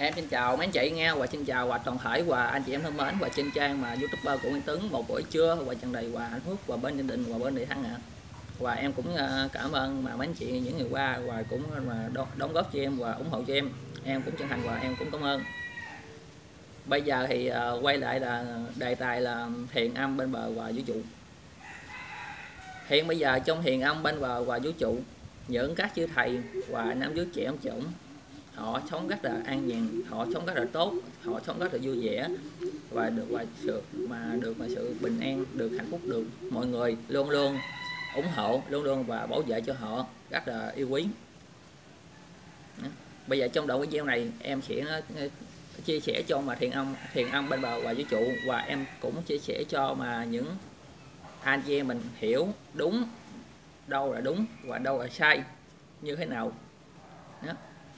Em xin chào mấy anh chị nghe và xin chào và toàn thể và anh chị em thân mến và trên trang mà YouTuber của Nguyễn Tấn một buổi trưa và tràn đầy và hạnh phúc và bên gia đình và bên người thân ạ. Và em cũng cảm ơn mà mấy anh chị những ngày qua và cũng mà đóng góp cho em và ủng hộ cho em cũng chân thành và em cũng cảm ơn. Bây giờ thì quay lại là đề tài là thiền âm bên bờ và vũ trụ. Hiện bây giờ trong thiền âm bên bờ và vũ trụ, những các chư thầy và nam giới trẻ ông chủng họ sống rất là an nhàn, họ sống rất là tốt, họ sống rất là vui vẻ và được sự bình an, được hạnh phúc, được mọi người luôn luôn ủng hộ, luôn luôn và bảo vệ cho họ, rất là yêu quý. Bây giờ trong đoạn video này em sẽ chia sẻ cho mà thiền âm bên bờ và vũ trụ, và em cũng chia sẻ cho mà những anh chị em mình hiểu đúng đâu là đúng và đâu là sai như thế nào. Đó.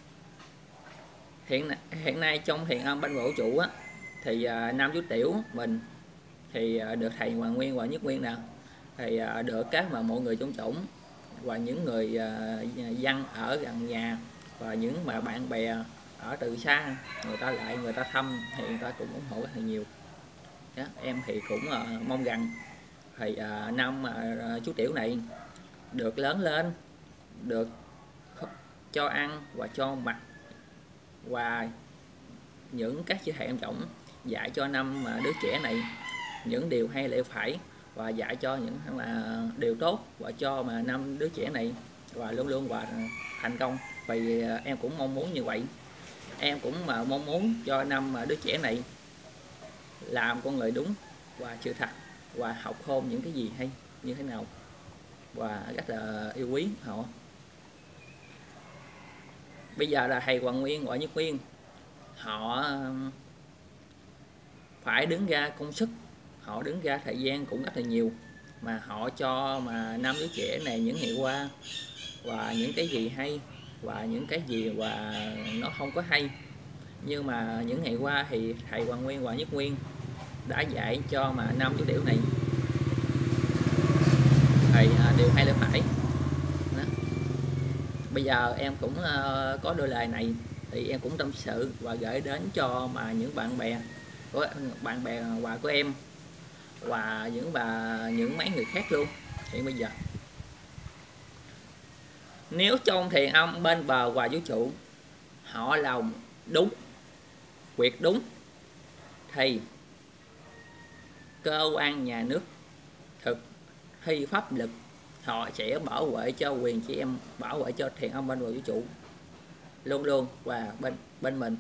Hiện nay trong thiền âm bên vũ trụ á, thì nam chú tiểu mình thì được thầy Hoàng Nguyên và Nhất Nguyên nè, thì được các mà mọi người trong chủng và những người dân ở gần nhà và những mà bạn bè ở từ xa người ta thăm thì người ta cũng ủng hộ rất là nhiều. Đó, em thì cũng mong rằng thì năm chú tiểu này được lớn lên, được cho ăn và cho mặc, và những các chị thầy em trọng dạy cho năm đứa trẻ này những điều hay lẽ phải, và dạy cho những là điều tốt và cho mà năm đứa trẻ này và luôn luôn và thành công. Vì em cũng mong muốn như vậy, em cũng mà mong muốn cho năm đứa trẻ này làm con người đúng và sự thật và học khôn những cái gì hay như thế nào và rất là yêu quý họ. Bây giờ là thầy Hoàng Nguyên và Nhất Nguyên họ phải đứng ra công sức, họ đứng ra thời gian cũng rất là nhiều mà họ cho mà năm đứa trẻ này những ngày qua và những cái gì hay và những cái gì và nó không có hay. Nhưng mà những ngày qua thì thầy Hoàng Nguyên và Nhất Nguyên đã dạy cho mà năm chú tiểu này thầy điều hay lẽ phải. Đó. Bây giờ em cũng có đôi lời này thì em cũng tâm sự và gửi đến cho mà những bạn bè và của em và những mấy người khác luôn. Hiện bây giờ nếu trong thiền âm bên bờ và vũ trụ họ làm đúng việc đúng thì cơ quan nhà nước thực thi pháp lực họ sẽ bảo vệ cho quyền chị em, bảo vệ cho thiền âm bên bờ vũ trụ luôn luôn và bên mình.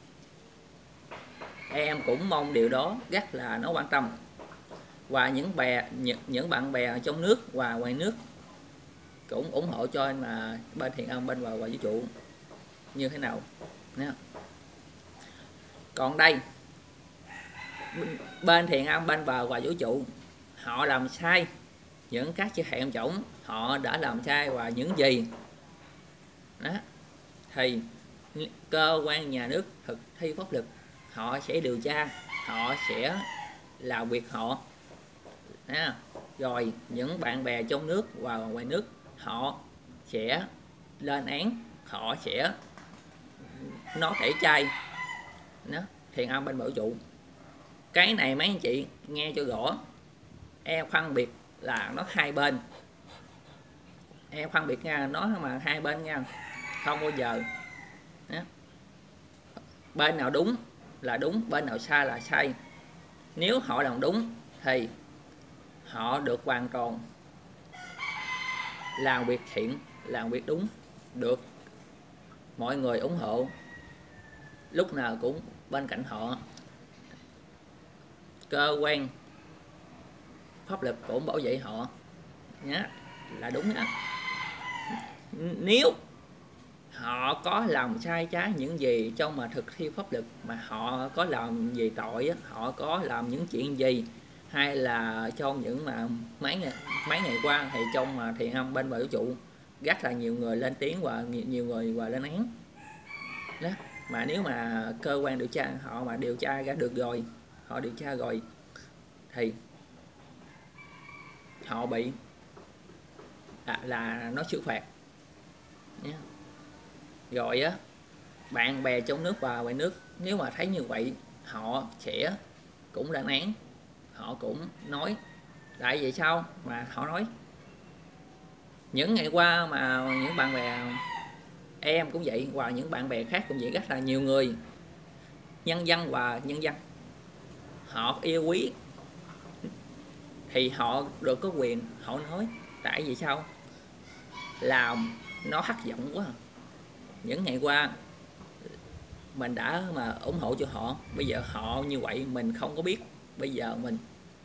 Em cũng mong điều đó rất là nó quan tâm, và những bạn bè trong nước và ngoài nước cũng ủng hộ cho anh mà bên thiền âm bên bờ và vũ trụ như thế nào. Còn đây bên thiền âm bên bờ và vũ trụ họ làm sai, những các chư hẹn chủng họ đã làm sai và những gì đó thì cơ quan nhà nước thực thi pháp luật họ sẽ điều tra, họ sẽ làm việc họ. Đó. Rồi những bạn bè trong nước và ngoài nước họ sẽ lên án, họ sẽ nói tẩy chay. Đó. Thiền âm bên vũ trụ cái này mấy anh chị nghe cho rõ, em phân biệt là nó hai bên, em phân biệt nha, nó mà hai bên nha, không bao giờ đó. Bên nào đúng là đúng, bên nào sai là sai. Nếu họ làm đúng thì họ được hoàn toàn làm việc thiện, làm việc đúng, được mọi người ủng hộ, lúc nào cũng bên cạnh họ, cơ quan pháp luật cũng bảo vệ họ nhé, là đúng đó. Nếu họ có làm sai trái những gì trong mà thực thi pháp luật, mà họ có làm gì tội, họ có làm những chuyện gì, hay là trong những mà mấy ngày qua thì trong mà thiền âm bên bờ vũ trụ rất là nhiều người lên tiếng và nhiều người và lên án đó. Mà nếu mà cơ quan điều tra họ mà điều tra ra được rồi, họ điều tra rồi thì họ bị là nó xử phạt nhé. Rồi á, bạn bè trong nước và ngoài nước nếu mà thấy như vậy họ sẽ cũng lên án, họ cũng nói. Tại vì sao mà họ nói? Những ngày qua mà những bạn bè em cũng vậy và những bạn bè khác cũng vậy, rất là nhiều người nhân dân và nhân dân họ yêu quý thì họ được có quyền họ nói. Tại vì sao? Làm nó hấp dẫn quá. Những ngày qua mình đã mà ủng hộ cho họ, bây giờ họ như vậy mình không có biết, bây giờ mình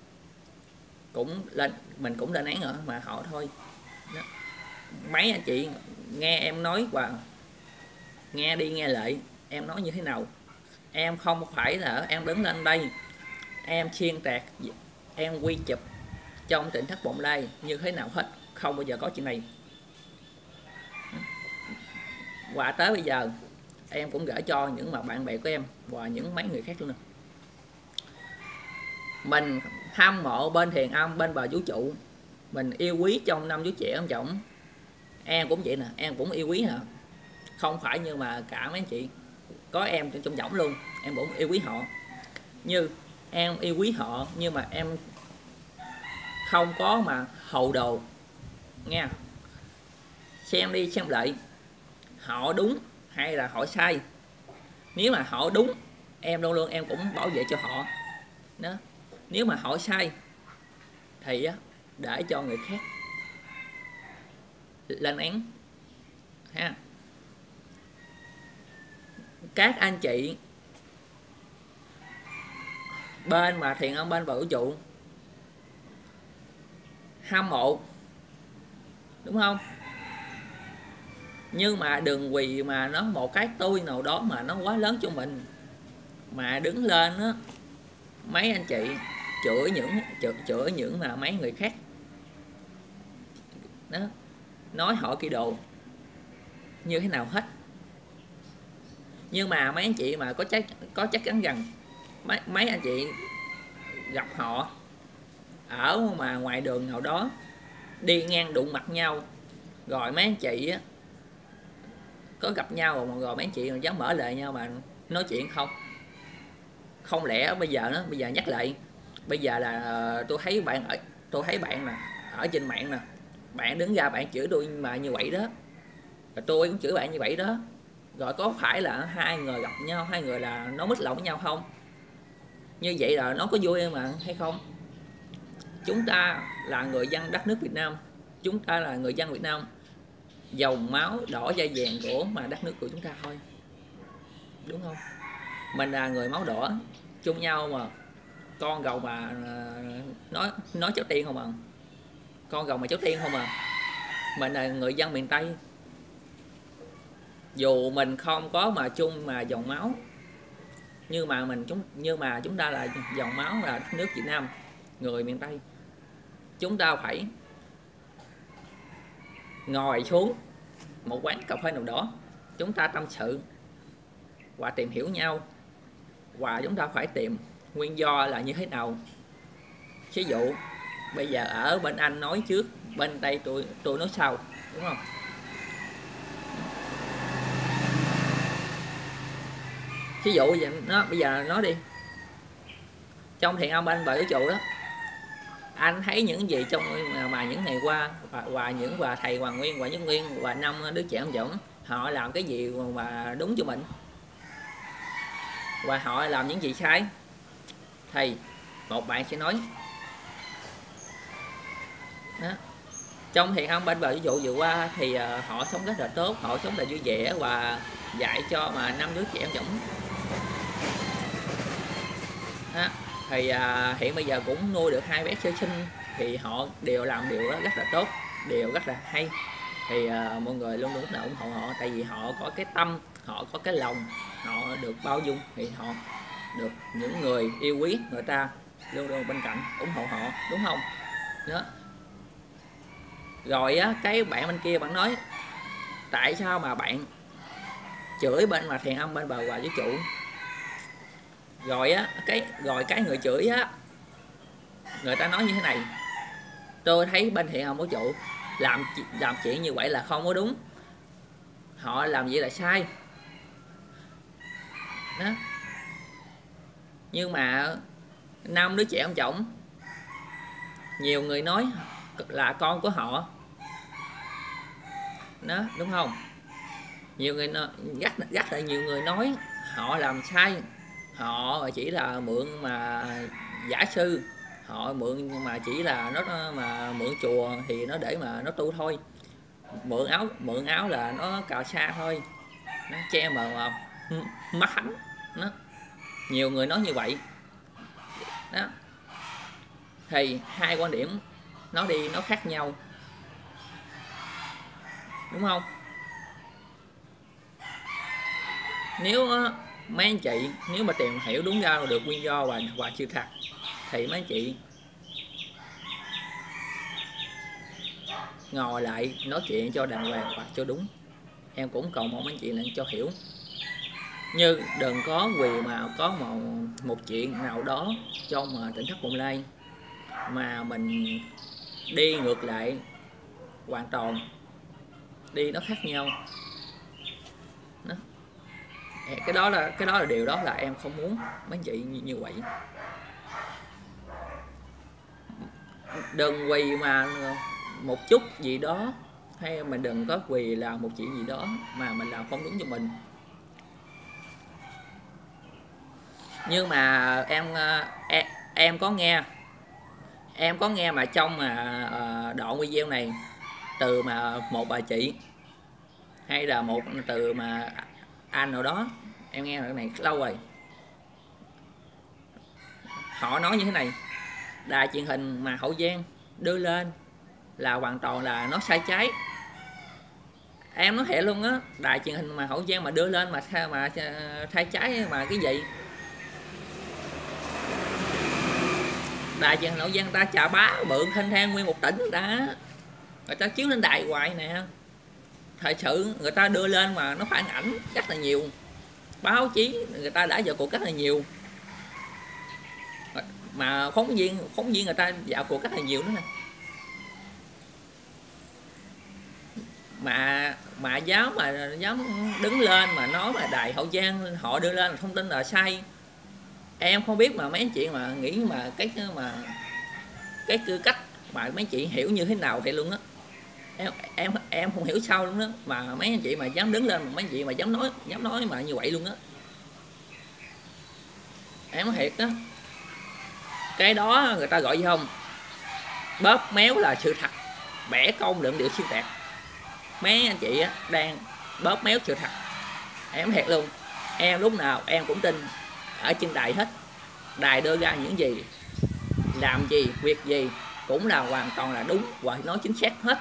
cũng lên án ở mà họ thôi đó. Mấy anh chị nghe em nói và nghe đi nghe lại em nói như thế nào. Em không phải là em đứng lên đây em xuyên tạc, em quy chụp trong tỉnh thất bồng lai như thế nào hết, không bao giờ có chuyện này. Và tới bây giờ em cũng gửi cho những mà bạn bè của em và những mấy người khác luôn nè. Mình hâm mộ bên thiền âm, bên bà vũ trụ, mình yêu quý trong năm Chúa Trẻ ông chồng. Em cũng vậy nè, em cũng yêu quý hả, không phải như mà cả mấy anh chị có em trong võng luôn, em cũng yêu quý họ. Như em yêu quý họ nhưng mà em không có mà hầu đồ nha. Xem đi xem lại họ đúng hay là họ sai. Nếu mà họ đúng em luôn luôn em cũng bảo vệ cho họ đó. Nếu mà họ sai thì để cho người khác lên án ha. Các anh chị bên mà thiền âm bên vũ trụ hâm mộ đúng không, nhưng mà đừng vì mà nó một cái tôi nào đó mà nó quá lớn cho mình mà đứng lên á, mấy anh chị chửi những mà mấy người khác đó, nói họ kỳ đồ như thế nào hết. Nhưng mà mấy anh chị mà có chắc chắn rằng mấy anh chị gặp họ ở mà ngoài đường nào đó đi ngang đụng mặt nhau, rồi mấy anh chị á, có gặp nhau rồi mấy anh chị dám mở lời nhau mà nói chuyện không? Không lẽ bây giờ nhắc lại, bây giờ là tôi thấy bạn nè ở trên mạng nè, bạn đứng ra bạn chửi tôi mà như vậy đó, rồi tôi cũng chửi bạn như vậy đó, rồi có phải là hai người gặp nhau, hai người là nó mít lòng với nhau không? Như vậy là nó có vui mà hay không? Chúng ta là người dân đất nước Việt Nam, chúng ta là người dân Việt Nam, dòng máu đỏ da vàng của mà đất nước của chúng ta thôi, đúng không? Mình là người máu đỏ chung nhau mà, con gầu mà nói cháu tiên không à, con gầu mà cháu tiên không à. Mình là người dân miền Tây, dù mình không có mà chung mà dòng máu, nhưng mà chúng ta là dòng máu là đất nước Việt Nam, người miền Tây, chúng ta phải ngồi xuống một quán cà phê nào đó, chúng ta tâm sự và tìm hiểu nhau, và chúng ta phải tìm nguyên do là như thế nào. Ví dụ bây giờ ở bên anh nói trước, bên đây tôi nói sau, đúng không? Ví dụ bây giờ nói đi, trong thiền âm bên bờ vũ trụ đó, anh thấy những gì trong mà những ngày qua và những thầy Hoàng Nguyên và Nhất Nguyên và năm đứa trẻ ông Dũng họ làm cái gì mà đúng cho mình và họ làm những gì sai? Thì một bạn sẽ nói đó, trong thiền âm bên bờ vũ trụ vừa qua thì họ sống rất là tốt, họ sống là vui vẻ và dạy cho mà năm đứa trẻ ông Dũng đó. Thì hiện bây giờ cũng nuôi được 2 bé sơ sinh, thì họ đều làm điều đó rất là tốt, đều rất là hay. Thì mọi người luôn luôn là ủng hộ họ, tại vì họ có cái tâm, họ có cái lòng, họ được bao dung, thì họ được những người yêu quý, người ta luôn luôn bên cạnh ủng hộ họ, đúng không đó. Rồi á, cái bạn bên kia bạn nói tại sao mà bạn chửi bên mà thiền âm bên bờ và vũ trụ, rồi á cái người chửi á, người ta nói như thế này: tôi thấy bên thiền âm vũ trụ làm chuyện như vậy là không có đúng, họ làm vậy là sai, đó. Nhưng mà 5 đứa trẻ ông chồng, nhiều người nói là con của họ đó, đúng không? Nhiều người rất là nhiều người nói họ làm sai, họ chỉ là mượn mà giả sư, họ mượn mà chỉ là nó mà mượn chùa thì nó để mà nó tu thôi, mượn áo là nó cào xa thôi, nó che mà mắt hắn nó. Nhiều người nói như vậy đó, thì hai quan điểm nó đi nó khác nhau, đúng không? Nếu mấy anh chị nếu mà tìm hiểu đúng ra được nguyên do và sự thật thì mấy anh chị ngồi lại nói chuyện cho đàng hoàng và cho đúng. Em cũng cầu mong mấy anh chị là cho hiểu, như đừng có vì mà có một chuyện nào đó trong tỉnh thất Bồng Lai mà mình đi ngược lại hoàn toàn, đi nó khác nhau đó. Cái đó là điều đó là em không muốn mấy anh chị như vậy. Đừng vì mà một chút gì đó, hay mình đừng có vì là một chuyện gì đó mà mình làm không đúng cho mình. Nhưng mà em có nghe mà trong mà đoạn video này từ mà một bà chị hay là một từ mà anh nào đó, em nghe cái này lâu rồi, họ nói như thế này: đài truyền hình mà Hậu Giang đưa lên là hoàn toàn là nó sai trái. Em nói thiệt luôn á, đài truyền hình mà Hậu Giang mà đưa lên mà sai trái mà cái gì? Đài truyền hình Hậu Giang ta chà bá bự thênh thang nguyên một tỉnh người ta chiếu lên đài hoài nè. Thời sự người ta đưa lên mà nó phản ảnh rất là nhiều, báo chí người ta đã vào cuộc rất là nhiều, mà phóng viên người ta vào cuộc rất là nhiều nữa nè. Mà dám đứng lên mà nói mà đài Hậu Giang họ đưa lên thông tin là sai. Em không biết mà mấy anh chị mà nghĩ mà cái tư cách mà mấy anh chị hiểu như thế nào thì luôn á. Em không hiểu sao luôn đó, mà mấy anh chị mà dám đứng lên, mấy anh chị mà dám nói mà như vậy luôn á. Em nói thiệt đó, cái đó người ta gọi gì không? Bóp méo là sự thật, bẻ cong đựng điệu xuyên tạc. Mấy anh chị á đang bóp méo sự thật. Em thiệt luôn, em lúc nào em cũng tin ở trên đài hết. Đài đưa ra những gì, làm gì, việc gì cũng là hoàn toàn là đúng và nói chính xác hết.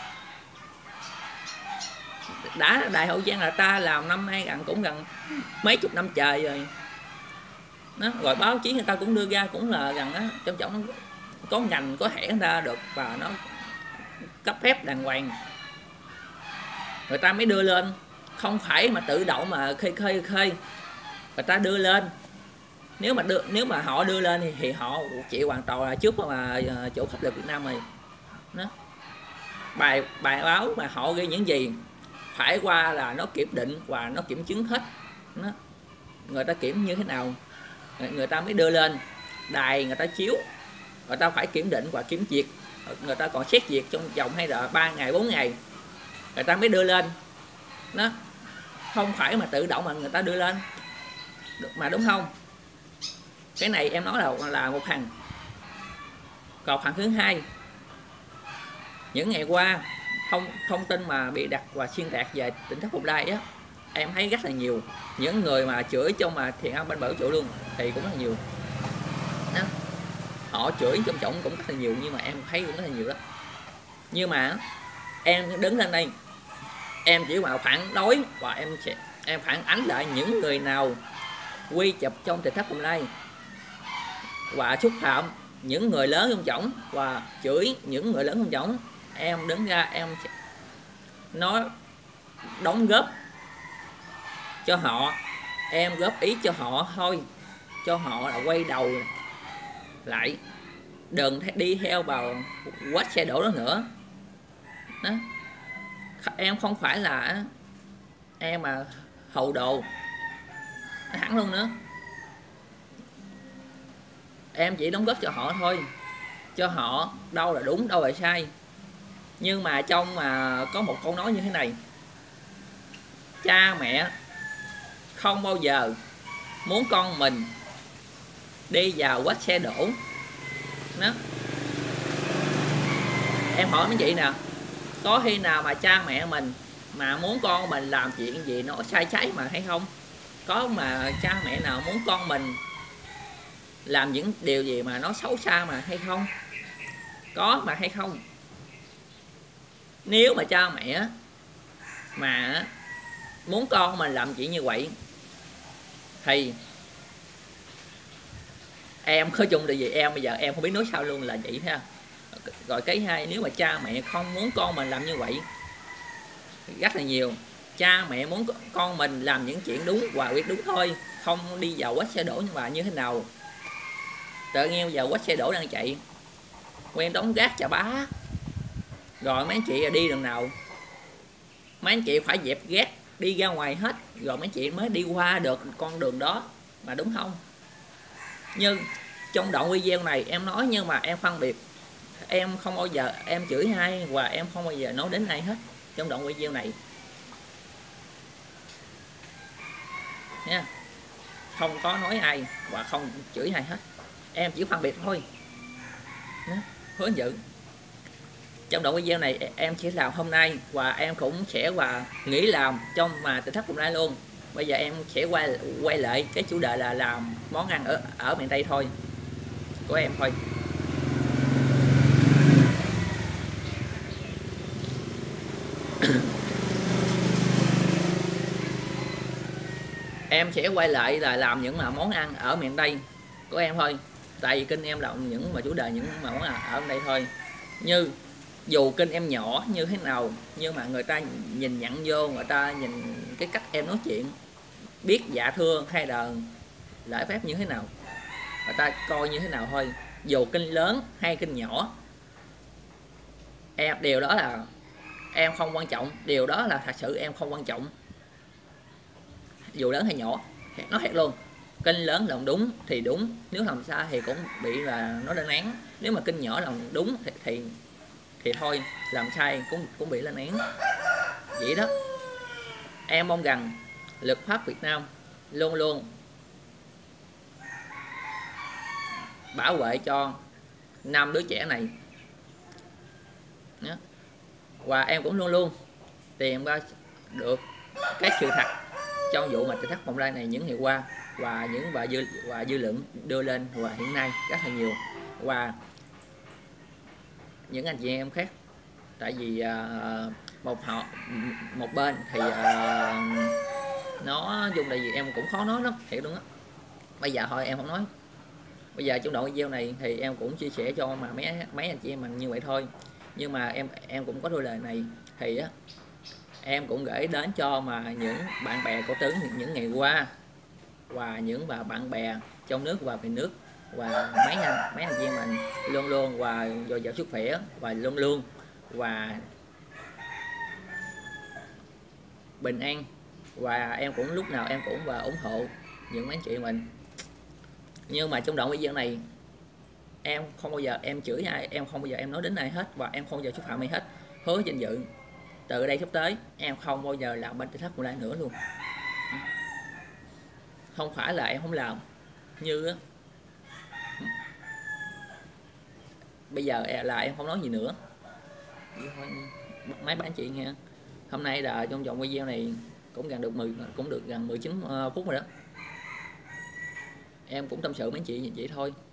Đã đài Hậu Giang là ta làm năm nay cũng gần mấy chục năm trời rồi đó, rồi báo chí người ta cũng đưa ra cũng là gần á, trong trọng có ngành có hẻ ra được và nó cấp phép đàng hoàng người ta mới đưa lên, không phải mà tự động mà khơi người ta đưa lên. Nếu mà họ đưa lên thì họ chịu hoàn toàn là trước mà chỗ pháp luật Việt Nam rồi đó. Bài báo mà họ ghi những gì phải qua là nó kiểm định và nó kiểm chứng hết đó. Người ta kiểm như thế nào người ta mới đưa lên đài, người ta chiếu, người ta phải kiểm định và kiểm duyệt, người ta còn xét duyệt trong vòng hay là 3 ngày 4 ngày người ta mới đưa lên đó, không phải mà tự động mà người ta đưa lên được mà, đúng không? Cái này em nói là một phần. Còn phần thứ hai, những ngày qua thông tin mà bị đặt và xuyên tạc về tỉnh thất Bồng Lai á, em thấy rất là nhiều. Những người mà chửi trong mà Thiện Âm Bên Bờ Vũ Trụ luôn thì cũng rất là nhiều đó. Họ chửi trong trọng cũng rất là nhiều, nhưng mà em thấy cũng rất là nhiều đó. Nhưng mà em đứng lên đây, em chỉ vào phản đối và em phản ánh lại những người nào quy chụp trong tỉnh thất Bồng Lai và xúc phạm những người lớn trong trọng và chửi những người lớn trong trọng. Em đứng ra em nói đóng góp cho họ, em góp ý cho họ thôi, cho họ là quay đầu lại, đừng đi theo vào quát xe đổ đó nữa đó. Em không phải là em mà hầu đồ, hẳn luôn nữa. Em chỉ đóng góp cho họ thôi, cho họ đâu là đúng đâu là sai. Nhưng mà trong mà có một câu nói như thế này: cha mẹ không bao giờ muốn con mình đi vào quách xe đổ đó. Em hỏi mấy chị nè, có khi nào mà cha mẹ mình mà muốn con mình làm chuyện gì nó sai trái mà hay không? Có mà cha mẹ nào muốn con mình làm những điều gì mà nó xấu xa mà hay không? Có mà hay không? Nếu mà cha mẹ mà muốn con mình làm chuyện như vậy thì em có chung được gì, em bây giờ em không biết nói sao luôn là vậy ha. Rồi cái hai, nếu mà cha mẹ không muốn con mình làm như vậy, rất là nhiều cha mẹ muốn con mình làm những chuyện đúng và quyết đúng thôi, không đi vào quách xe đổ. Nhưng mà như thế nào tự nhiên giờ quách xe đổ đang chạy, quen đóng gác chà bá, rồi mấy anh chị đi đường nào mấy anh chị phải dẹp gác đi ra ngoài hết, rồi mấy anh chị mới đi qua được con đường đó mà, đúng không? Nhưng trong đoạn video này em nói, nhưng mà em phân biệt, em không bao giờ em chửi ai và em không bao giờ nói đến ai hết trong đoạn video này nha. Không có nói ai và không chửi ai hết, em chỉ phân biệt thôi. Hướng dẫn trong đoạn video này em chỉ làm hôm nay và em cũng sẽ và nghỉ làm trong mà Tỉnh Thất Bồng Lai luôn. Bây giờ em sẽ quay lại cái chủ đề là làm món ăn ở miền Tây thôi, của em thôi. Em sẽ quay lại là làm những mà món ăn ở miền Tây của em thôi, tại vì kênh em làm những mà chủ đề những mà món ăn ở đây thôi. Như dù kênh em nhỏ như thế nào nhưng mà người ta nhìn nhận vô, người ta nhìn cái cách em nói chuyện, biết dạ thưa hay là lễ phép như thế nào, người ta coi như thế nào thôi. Dù kênh lớn hay kênh nhỏ, em điều đó là em không quan trọng, điều đó là thật sự em không quan trọng. Dù lớn hay nhỏ, nói thiệt luôn, kênh lớn làm đúng thì đúng, nếu làm sai thì cũng bị là nó lên án. Nếu mà kênh nhỏ làm đúng thì thôi, làm sai cũng bị lên án vậy đó. Em mong rằng luật pháp Việt Nam luôn luôn bảo vệ cho 5 đứa trẻ này đó. Và em cũng luôn luôn tìm ra được cái sự thật trong vụ mà Tỉnh Thất Bồng Lai này những ngày qua, và những và dư luận đưa lên và hiện nay rất là nhiều, và những anh chị em khác. Tại vì một bên thì nó dùng là gì em cũng khó nói lắm, thiệt luôn á. Bây giờ thôi em không nói. Bây giờ trong đoạn video này thì em cũng chia sẻ cho mà mấy anh chị em mình như vậy thôi. Nhưng mà em cũng có đôi lời này thì á, em cũng gửi đến cho mà những bạn bè của Tấn những ngày qua, và những bạn bè trong nước và về nước, và mấy anh chị em mình luôn luôn và dồi dào sức khỏe, và luôn luôn và bình an. Và em cũng lúc nào em cũng và ủng hộ những mấy anh chị mình. Nhưng mà trong đoạn video này em không bao giờ em chửi ai, em không bao giờ em nói đến ai hết, và em không bao giờ xúc phạm ai hết. Hứa danh dự từ đây sắp tới em không bao giờ làm bên Tỉnh Thất Bồng Lai nữa luôn. Không phải là em không làm, như bây giờ là em không nói gì nữa. Mấy bạn chị nghe, hôm nay là trong vòng video này cũng gần 19 phút rồi đó. Em cũng tâm sự mấy chị vậy thôi.